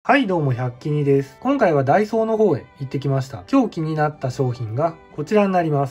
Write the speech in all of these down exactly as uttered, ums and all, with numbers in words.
はい、どうも、百均にです。今回はダイソーの方へ行ってきました。今日気になった商品がこちらになります。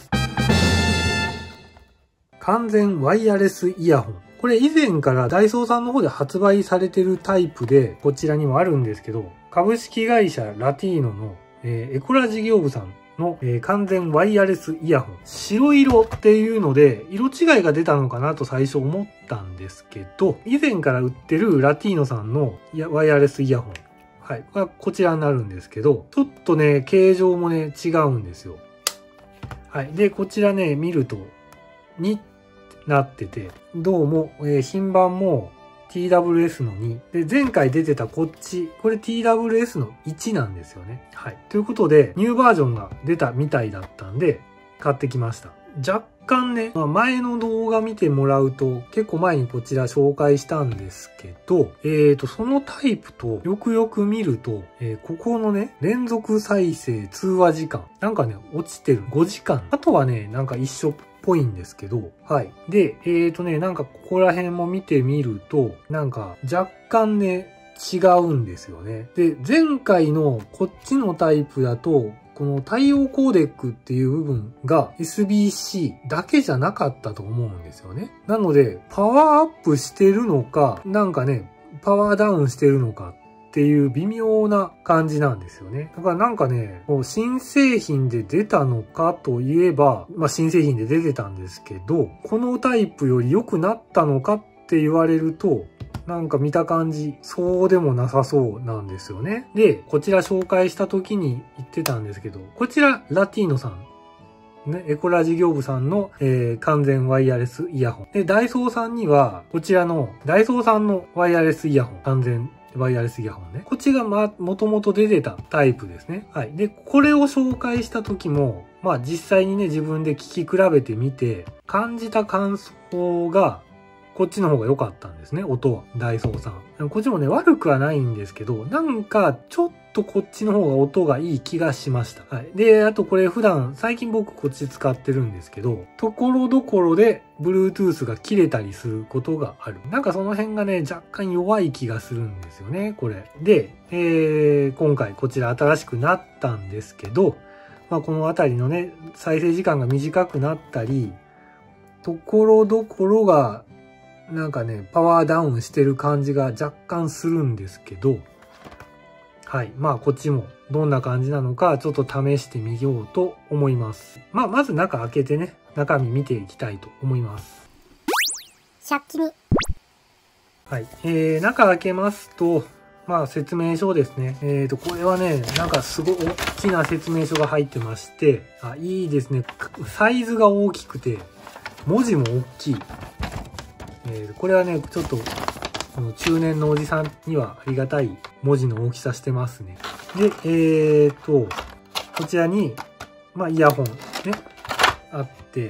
完全ワイヤレスイヤホン。これ以前からダイソーさんの方で発売されてるタイプで、こちらにもあるんですけど、株式会社ラティーノの、えー、エコラ事業部さんの、えー、完全ワイヤレスイヤホン。白色っていうので、色違いが出たのかなと最初思ったんですけど、以前から売ってるラティーノさんのワイヤレスイヤホン。はい。これはこちらになるんですけど、ちょっとね、形状もね、違うんですよ。はい。で、こちらね、見ると、になってて、どうも、えー、品番も ティーダブリューエス のに。で、前回出てたこっち、これ ティーダブリューエス のいちなんですよね。はい。ということで、ニューバージョンが出たみたいだったんで、買ってきました。若干ね、まあ、前の動画見てもらうと、結構前にこちら紹介したんですけど、えーと、そのタイプとよくよく見ると、えー、ここのね、連続再生通話時間、なんかね、落ちてるごじかん。あとはね、なんか一緒っぽいんですけど、はい。で、えーとね、なんかここら辺も見てみると、なんか若干ね、違うんですよね。で、前回のこっちのタイプだと、この対応コーデックっていう部分が エスビーシー だけじゃなかったと思うんですよね。なので、パワーアップしてるのか、なんかね、パワーダウンしてるのかっていう微妙な感じなんですよね。だからなんかね、もう新製品で出たのかといえば、まあ新製品で出てたんですけど、このタイプより良くなったのかって言われると、なんか見た感じ、そうでもなさそうなんですよね。で、こちら紹介した時に言ってたんですけど、こちらラティーノさん、ね、エコラ事業部さんの、えー、完全ワイヤレスイヤホン。で、ダイソーさんには、こちらの、ダイソーさんのワイヤレスイヤホン、完全ワイヤレスイヤホンね。こっちがま、もともと出てたタイプですね。はい。で、これを紹介した時も、まあ実際にね、自分で聞き比べてみて、感じた感想が、こっちの方が良かったんですね、音は。ダイソーさん。こっちもね、悪くはないんですけど、なんか、ちょっとこっちの方が音がいい気がしました。はい。で、あとこれ普段、最近僕こっち使ってるんですけど、ところどころで、Bluetooth が切れたりすることがある。なんかその辺がね、若干弱い気がするんですよね、これ。で、えー、今回こちら新しくなったんですけど、まあこのあたりのね、再生時間が短くなったり、ところどころが、なんかね、パワーダウンしてる感じが若干するんですけど、はい。まあ、こっちもどんな感じなのか、ちょっと試してみようと思います。まあ、まず中開けてね、中身見ていきたいと思います。 百均に。 はい。えー、中開けますと、まあ、説明書ですね。えーと、これはね、なんかすごい大きな説明書が入ってまして、あ、いいですね。サイズが大きくて、文字も大きい。えー、これはね、ちょっと、この中年のおじさんにはありがたい文字の大きさしてますね。で、えーと、こちらに、まあ、イヤホンね、あって、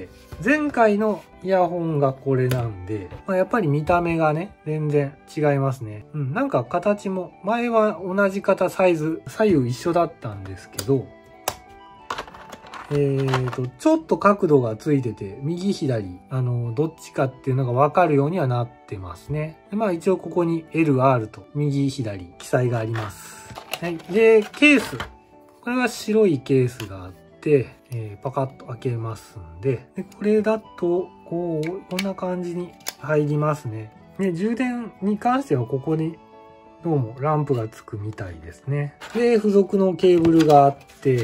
前回のイヤホンがこれなんで、まあ、やっぱり見た目がね、全然違いますね。うん、なんか形も、前は同じ型サイズ、左右一緒だったんですけど、えーと、ちょっと角度がついてて、右左、あの、どっちかっていうのがわかるようにはなってますね。でまあ一応ここに エル、アール と右左記載があります。はい。で、ケース。これは白いケースがあって、えー、パカッと開けますんで、でこれだと、こう、こんな感じに入りますね。で、充電に関してはここにどうもランプがつくみたいですね。で、付属のケーブルがあって、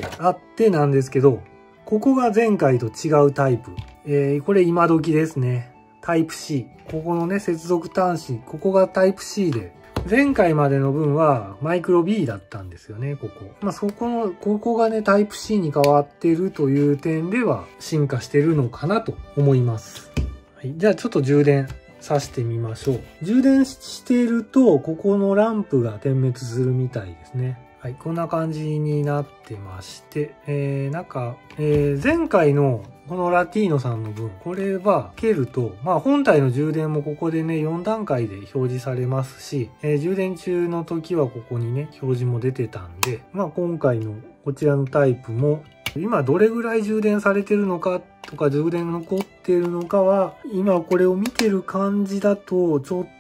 あってなんですけど、ここが前回と違うタイプ。えー、これ今時ですね。タイプ C。ここのね、接続端子。ここがタイプ C で。前回までの分はマイクロ B だったんですよね、ここ。まあ、そこの、ここがね、タイプ C に変わってるという点では進化してるのかなと思います。はい。じゃあちょっと充電さしてみましょう。充電していると、ここのランプが点滅するみたいですね。はい、こんな感じになってまして、えー、なんか、えー、前回のこのラティーノさんの分、これは切ると、まあ本体の充電もここでね、よん段階で表示されますし、えー、充電中の時はここにね、表示も出てたんで、まあ今回のこちらのタイプも、今どれぐらい充電されてるのかとか充電残ってるのかは、今これを見てる感じだと、ちょっ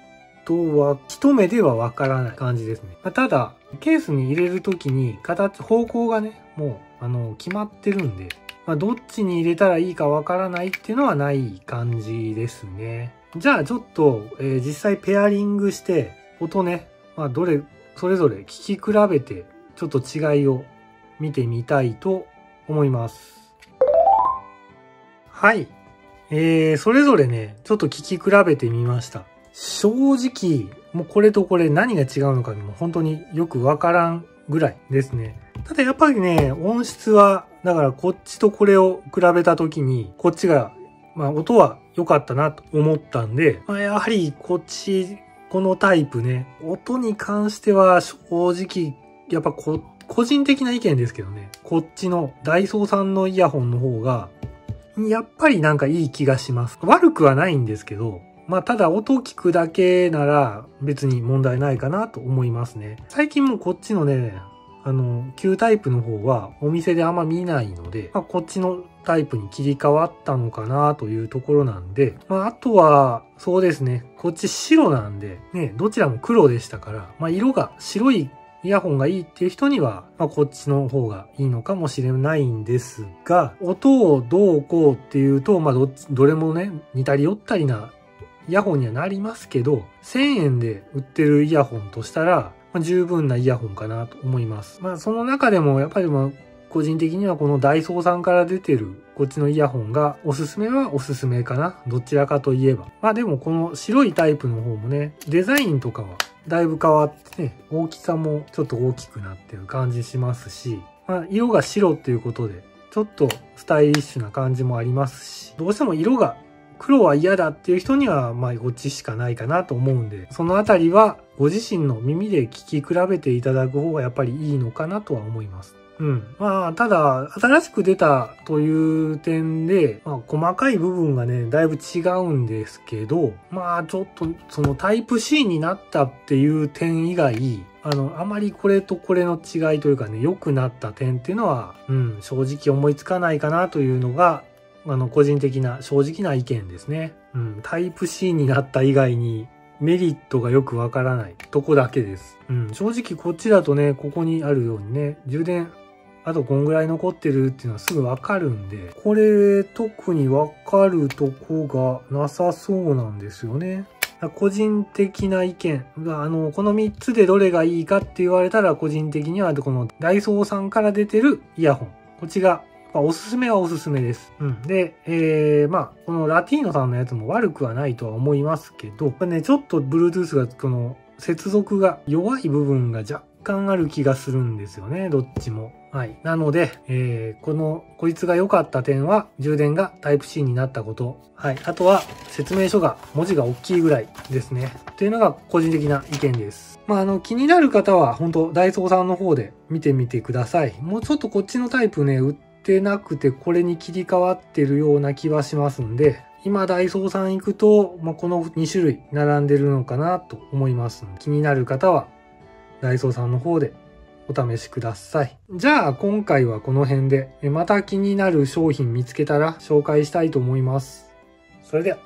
とは一目ではわからない感じですね。まあ、ただ、ケースに入れるときに形、方向がね、もう、あの、決まってるんで、まあ、どっちに入れたらいいかわからないっていうのはない感じですね。じゃあちょっと、えー、実際ペアリングして、音ね、まあ、どれ、それぞれ聞き比べて、ちょっと違いを見てみたいと思います。はい。えー、それぞれね、ちょっと聞き比べてみました。正直、もうこれとこれ何が違うのかも本当によくわからんぐらいですね。ただやっぱりね、音質は、だからこっちとこれを比べたときに、こっちが、まあ音は良かったなと思ったんで、まあ、やはりこっち、このタイプね、音に関しては正直、やっぱこ、個人的な意見ですけどね、こっちのダイソーさんのイヤホンの方が、やっぱりなんかいい気がします。悪くはないんですけど、まあただ音聞くだけなら別に問題ないかなと思いますね。最近もこっちのね、あの、旧タイプの方はお店であんま見ないので、まあ、こっちのタイプに切り替わったのかなというところなんで、まああとは、そうですね、こっち白なんで、ね、どちらも黒でしたから、まあ色が白いイヤホンがいいっていう人には、まあ、こっちの方がいいのかもしれないんですが、音をどうこうっていうと、まあどっち、どれもね、似たり寄ったりなイヤホンにはなりますけど、せんえんで売ってるイヤホンとしたら、まあ、十分なイヤホンかなと思います。まあその中でもやっぱりまあ個人的にはこのダイソーさんから出てるこっちのイヤホンがおすすめはおすすめかな。どちらかといえば。まあでもこの白いタイプの方もね、デザインとかはだいぶ変わってね、大きさもちょっと大きくなってる感じしますし、まあ色が白っていうことで、ちょっとスタイリッシュな感じもありますし、どうしても色が黒は嫌だっていう人には、まあ、こっちしかないかなと思うんで、そのあたりは、ご自身の耳で聞き比べていただく方がやっぱりいいのかなとは思います。うん。まあ、ただ、新しく出たという点で、まあ、細かい部分がね、だいぶ違うんですけど、まあ、ちょっと、そのタイプ C になったっていう点以外、あの、あまりこれとこれの違いというかね、良くなった点っていうのは、うん、正直思いつかないかなというのが、あの、個人的な正直な意見ですね。うん。タイプ C になった以外にメリットがよくわからないとこだけです。うん。正直こっちだとね、ここにあるようにね、充電、あとこんぐらい残ってるっていうのはすぐわかるんで、これ特にわかるとこがなさそうなんですよね。個人的な意見が、あの、このみっつでどれがいいかって言われたら個人的にはこのダイソーさんから出てるイヤホン。こっちがおすすめはおすすめです。うん。で、えー、まあ、このラティーノさんのやつも悪くはないとは思いますけど、これね、ちょっと Bluetooth が、この接続が弱い部分が若干ある気がするんですよね、どっちも。はい。なので、えー、この、こいつが良かった点は、充電が タイプ シー になったこと。はい。あとは、説明書が、文字が大きいぐらいですね。というのが個人的な意見です。まあ、あの、気になる方は、本当ダイソーさんの方で見てみてください。もうちょっとこっちのタイプね、売っててなくてこれに切り替わってるような気はしますんで、今ダイソーさん行くと、まあ、このに種類並んでるのかなと思いますので、気になる方はダイソーさんの方でお試しください。じゃあ今回はこの辺で、また気になる商品見つけたら紹介したいと思います。それでは。